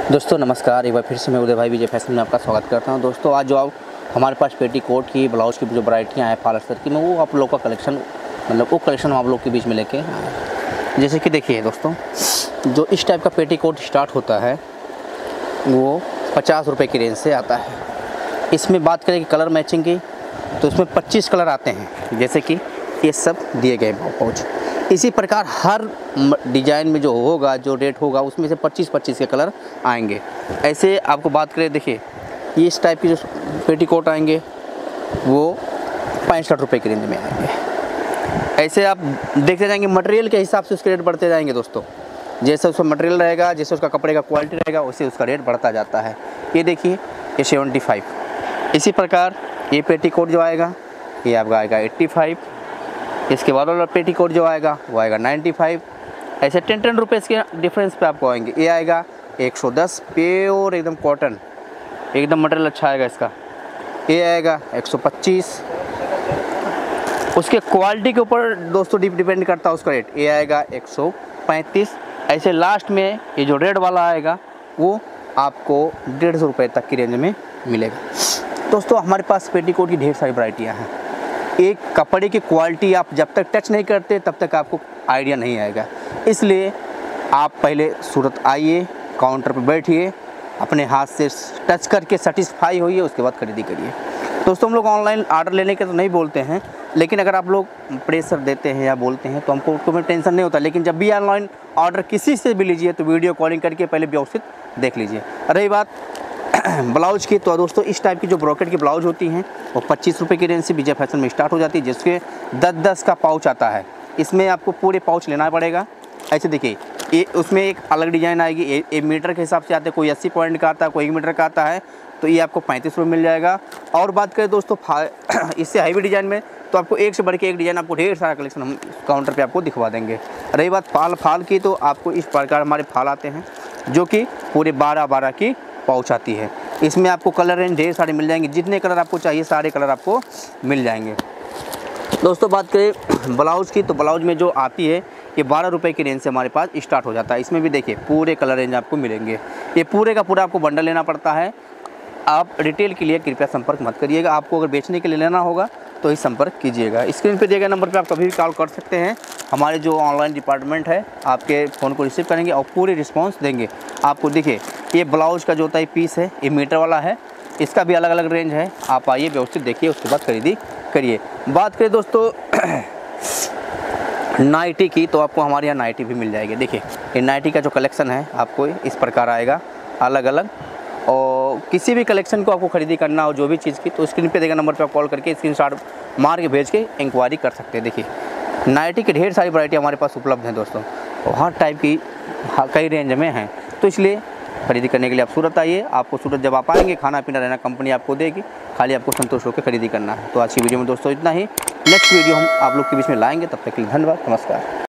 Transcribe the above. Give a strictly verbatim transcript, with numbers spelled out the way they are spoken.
दोस्तों नमस्कार, एक बार फिर से मैं उदय भाई विजय फैशन में आपका स्वागत करता हूं। दोस्तों आज जो आप हमारे पास पेटीकोट की, ब्लाउज़ की जो वैरायटियां हैं फालस्तर की, मैं वो आप लोग का कलेक्शन मतलब वो कलेक्शन हम आप लोग के बीच में लेके आए हैं। जैसे कि देखिए दोस्तों, जो इस टाइप का पेटीकोट स्टार्ट होता है वो पचास रुपये की रेंज से आता है। इसमें बात करें कि कलर मैचिंग की, तो इसमें पच्चीस कलर आते हैं, जैसे कि ये सब दिए गए पाउच। इसी प्रकार हर डिज़ाइन में जो होगा, जो रेट होगा, उसमें से पच्चीस पच्चीस के कलर आएंगे। ऐसे आपको बात करें, देखिए ये इस टाइप की जो पेटीकोट आएंगे वो पैंसठ रुपये की रेंज में आएंगे। ऐसे आप देखते जाएंगे, मटेरियल के हिसाब से उसके रेट बढ़ते जाएंगे दोस्तों। जैसे उसका मटेरियल रहेगा, जैसे उसका कपड़े का क्वालिटी रहेगा, वैसे उसका रेट बढ़ता जाता है। ये देखिए ये सेवेंटी फाइव। इसी प्रकार ये पेटीकोट जो आएगा ये आपका आएगा एट्टी फाइव। इसके बाद वाला पेटीकोट जो आएगा वो आएगा नाइन्टी फाइव। ऐसे टेन टेन रुपीज़ के डिफरेंस पे आपको आएंगे। ये आएगा एक सौ दस, प्योर एकदम कॉटन, एकदम मटेरियल अच्छा आएगा इसका। ये आएगा एक सौ पच्चीस। उसके क्वालिटी के ऊपर दोस्तों डिपेंड करता है उसका रेट। ये आएगा एक सौ पैंतीस। ऐसे लास्ट में ये जो रेड वाला आएगा वो आपको डेढ़ सौ रुपये तक की रेंज में मिलेगा। दोस्तों हमारे पास पेटीकोट की ढेर सारी वैरायटियाँ हैं। एक कपड़े की क्वालिटी आप जब तक टच नहीं करते तब तक आपको आइडिया नहीं आएगा। इसलिए आप पहले सूरत आइए, काउंटर पर बैठिए, अपने हाथ से टच करके सेटिस्फाई होइए, उसके बाद खरीदी करिए। दोस्तों हम लोग ऑनलाइन ऑर्डर लेने के तो नहीं बोलते हैं, लेकिन अगर आप लोग प्रेशर देते हैं या बोलते हैं तो हमको कोई टेंशन नहीं होता। लेकिन जब भी ऑनलाइन ऑर्डर किसी से भी लीजिए तो वीडियो कॉलिंग करके पहले व्यवस्थित देख लीजिए। रही बात ब्लाउज़ की, तो दोस्तों इस टाइप की जो ब्रॉकेट की ब्लाउज़ होती हैं वो पच्चीस रुपये की रेंज से विजय फैशन में स्टार्ट हो जाती है, जिसके दस दस का पाउच आता है। इसमें आपको पूरे पाउच लेना पड़ेगा। ऐसे देखिए ये उसमें एक अलग डिज़ाइन आएगी। ए, ए मीटर के हिसाब से आते हैं, कोई अस्सी पॉइंट का आता है, कोई एक मीटर का आता है, तो ये आपको पैंतीस रुपये मिल जाएगा। और बात करें दोस्तों इससे हैवी डिज़ाइन में, तो आपको एक से बढ़ के एक डिज़ाइन, आपको ढेर सारा कलेक्शन हम काउंटर पे आपको दिखवा देंगे। रही बात फाल फाल की, तो आपको इस प्रकार हमारे फाल आते हैं जो कि पूरे बारह बारह की पाउच आती है। इसमें आपको कलर रेंज ढेर सारे मिल जाएंगे, जितने कलर आपको चाहिए सारे कलर आपको मिल जाएंगे। दोस्तों बात करें ब्लाउज़ की, तो ब्लाउज़ में जो आती है ये बारह रुपये की रेंज से हमारे पास स्टार्ट हो जाता है। इसमें भी देखिए पूरे कलर रेंज आपको मिलेंगे। ये पूरे का पूरा आपको बंडल लेना पड़ता है। आप रिटेल के लिए कृपया संपर्क मत करिएगा। आपको अगर बेचने के लिए लेना होगा तो ही संपर्क कीजिएगा। स्क्रीन पे दिए गए नंबर पे आप कभी भी कॉल कर सकते हैं। हमारे जो ऑनलाइन डिपार्टमेंट है आपके फ़ोन को रिसीव करेंगे और पूरे रिस्पांस देंगे आपको। देखिए ये ब्लाउज़ का जो होता है पीस है, ये मीटर वाला है, इसका भी अलग अलग रेंज है। आप आइए व्यवस्थित देखिए, उसके बाद खरीदी करिए। बात करें दोस्तों नाइटी की, तो आपको हमारे यहाँ नाइटी भी मिल जाएगी। देखिए ये नाइटी का जो कलेक्शन है आपको इस प्रकार आएगा अलग अलग। और किसी भी कलेक्शन को आपको खरीदी करना हो, जो भी चीज़ की, तो स्क्रीन पे देगा नंबर पे आप कॉल करके स्क्रीनशॉट मार के भेज के इंक्वायरी कर सकते हैं। देखिए नाइटी की ढेर सारी वैरायटी हमारे पास उपलब्ध हैं दोस्तों, और हर टाइप की कई रेंज में हैं। तो इसलिए खरीदी करने के लिए आप सूरत आइए। आपको सूरत जब आप आएंगे, खाना पीना रहना कंपनी आपको देगी, खाली आपको संतोष होकर खरीदी करना है। तो आज की वीडियो में दोस्तों इतना ही। नेक्स्ट वीडियो हम आप लोग के बीच में लाएंगे, तब तक के लिए धन्यवाद, नमस्कार।